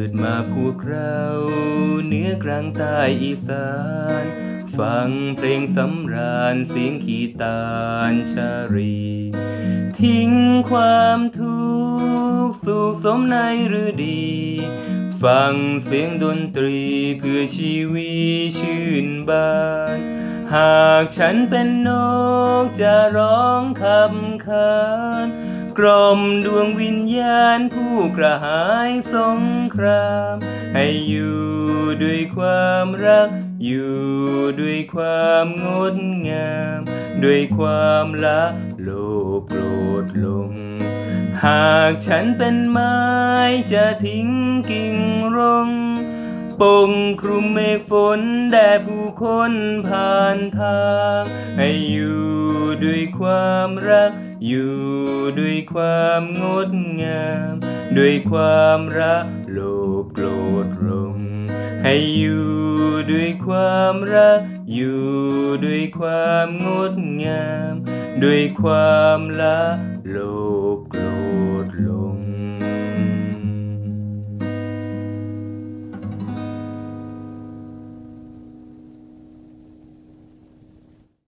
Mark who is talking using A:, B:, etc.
A: ดมาพวกเราเหนือกลางใต้อีสานฟังเพลงสำราญเสียงขีตาลชารีทิ้งความทุกข์สุขสมในฤดีฟังเสียงดนตรีเพื่อชีวิตชื่นบานหากฉันเป็นนกจะร้องคำคานกล่อมดวงวิญญาณผู้กระหายสงครามให้อยู่ด้วยความรักอยู่ด้วยความงดงามด้วยความละโลภโกรธหลงหากฉันเป็นไม้จะทิ้งกิ่งรงปกคลุมเมฆฝนแด่ผู้คนผ่านทางให้อยู่ด้วยความรักอยู่ด้วยความงดงามด้วยความละโลภโกรธหลงให้อยู่ด้วยความรักอยู่ด้วยความงดงามด้วยความละโลภ